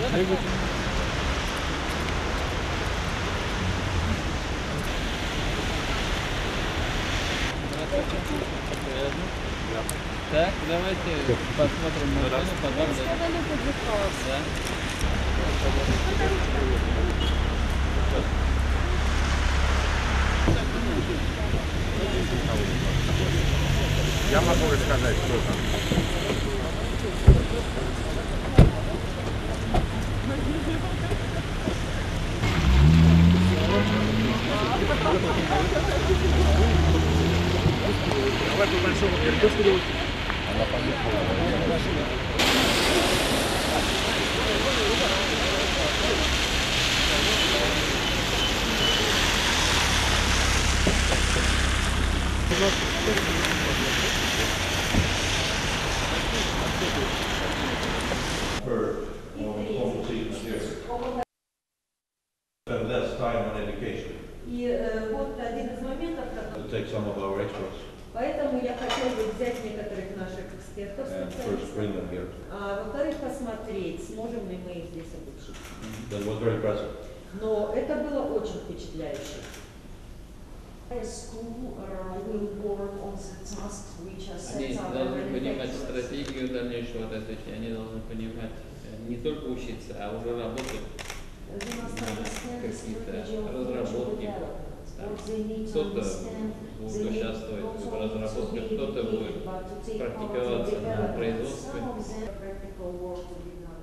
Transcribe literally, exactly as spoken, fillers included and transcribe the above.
Так, давайте посмотрим машину, потом... Да. Я могу рассказать, что там. Давай по большому кирпичу. Она поехала. И вот один из моментов, поэтому я хотел бы взять некоторых наших экспертов, а во-вторых, посмотреть, сможем ли мы их здесь обучить. Но это было очень впечатляюще. Они должны понимать стратегию дальнейшего развития, они должны понимать не только учиться, а уже работать, какие-то разработки. Кто-то будет участвовать в разработке, кто-то будет практиковаться на производстве.